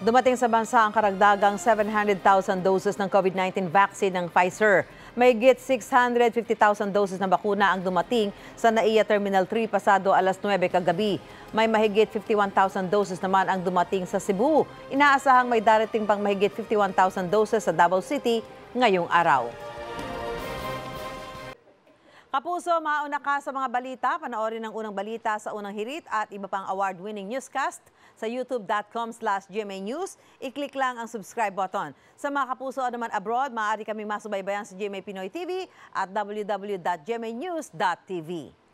Dumating sa bansa ang karagdagang 700,000 doses ng COVID-19 vaccine ng Pfizer. Mahigit 650,000 doses ng bakuna ang dumating sa NAIA Terminal 3 pasado alas 9 kagabi. May mahigit 51,000 doses naman ang dumating sa Cebu. Inaasahang may darating pang mahigit 51,000 doses sa Davao City ngayong araw. Kapuso, mauna ka sa mga balita. Panoorin ang unang balita sa unang hirit at iba pang award-winning newscast sa youtube.com/GMA News. I-click lang ang subscribe button. Sa mga kapuso naman abroad, maaari kaming masubaybayan sa GMA Pinoy TV at www.gmanews.tv.